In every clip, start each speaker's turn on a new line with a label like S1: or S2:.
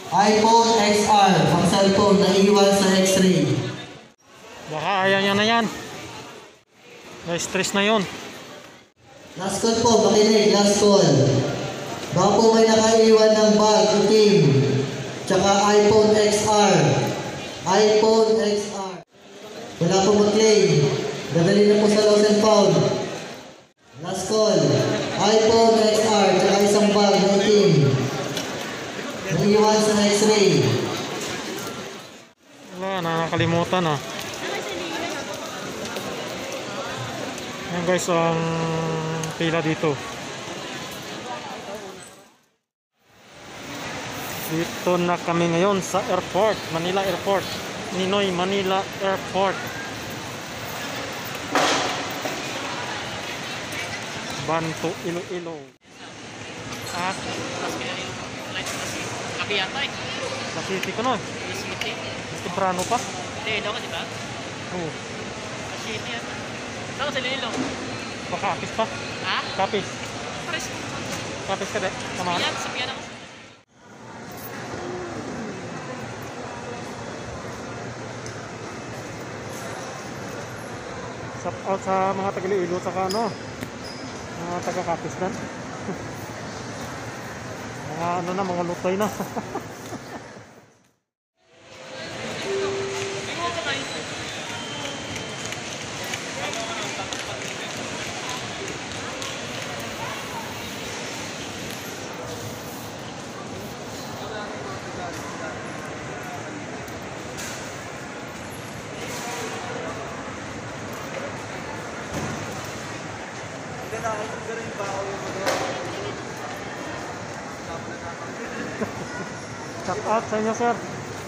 S1: iPhone XR, ang cellphone na iwan sa X-ray.
S2: Baka ayaw niya na yan. Na-stress na yun.
S1: Last call po, makinig, last call. Baka po may nakaiwan ng bag, itim. Tsaka iPhone XR. iPhone XR. Wala po mag-claim. Dadali na po sa lost and found. Last call. iPhone XR, tsaka isang bag na itim. Naiwan sa X-ray.
S2: Wala, nakakalimutan ah. Ayan guys, ang pila dito. Dito na kami ngayon sa airport, Manila Airport. Ninoy Manila Airport. Banto, Iloilo. Ah,
S3: Kapi yata eh.
S2: sa city ko no.
S3: Sa city.
S2: Mas temprano pa.
S3: Hindi, daw ka diba?
S2: Oo.
S3: Sa city yata. Saan ka sa Lilo?
S2: Pakapis pa.
S3: Ha?
S2: Kapis.
S3: Pares.
S2: Kapis ka de. Samahan.
S3: Sabihan ako.
S2: Shout out sa mga taga-Iloilo saka ano, mga taga-Kapis dan. Mga ano na, mga lutay na. Shout out sa inyo sir.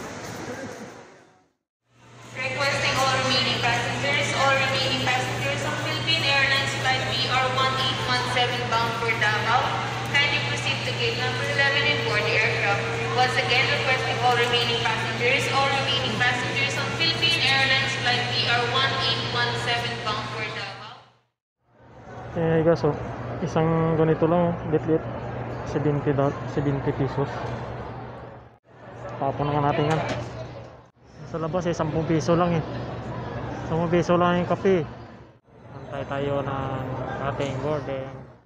S4: Requesting all remaining passengers on Philippine Airlines flight BR1817 bound for Davao. Kindly proceed to gate number 11 and board the aircraft. Once again, requesting all remaining passengers on Philippine Airlines flight BR1817 bound for Davao.
S2: Eh guys, oh, isang ganito lang, lit-lit, 70 pesos. Tapon naman natin yan. Sa labas eh, 10 piso lang eh. 10 piso lang yung kape. Antay tayo ng ating boarding.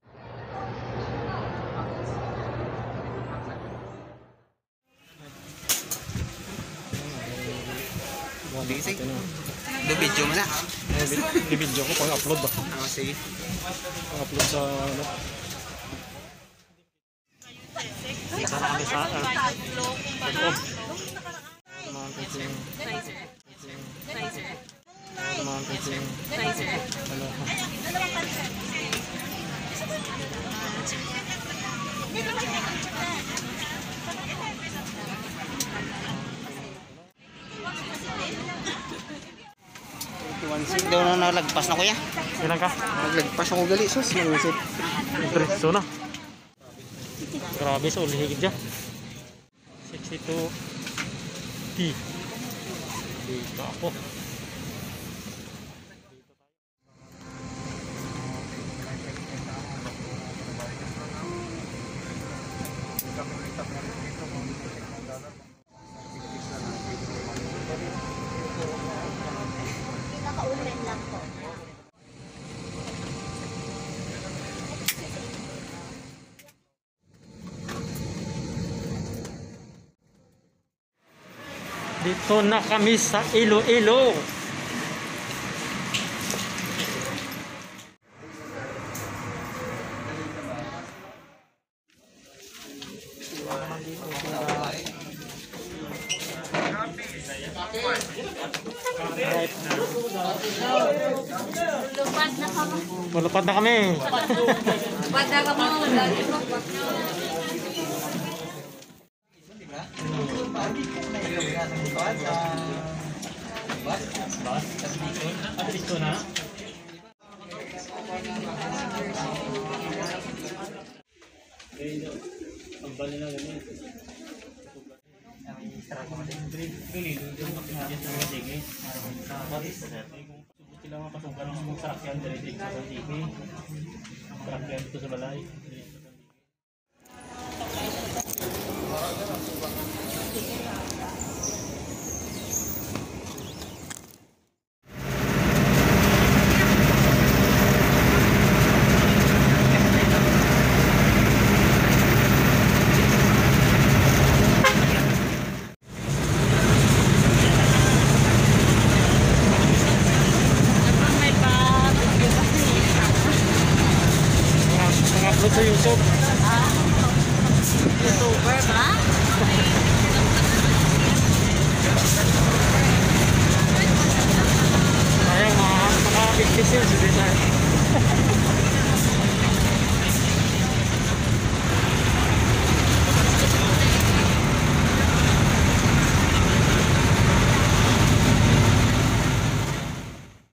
S5: Bising. Do video mo na.
S2: Di-video ko pang upload ba?
S5: Sige.
S2: Pang upload sa ano. Isa na kami sa loob.
S5: Daw na nalagpas na kuya.
S2: Ilan ka?
S5: Naglagpas ako gali sus. Malusot.
S2: Diretso na. Grabe sa ulihigid dyan. 62 T. Dito ako.
S6: Pinaka-open lang po.
S2: Dito na kami sa Iloilo. Malupad na kami.
S4: Pada ka mo, lagi mo.
S2: Dito na. Sila mga pasukan ng mga sarakyan dito sa JP. Sarakyan dito sa balay. Pasok sa YouTube.
S6: YouTuber ba?
S2: Sayang, mga 50 cents. Hindi tayo.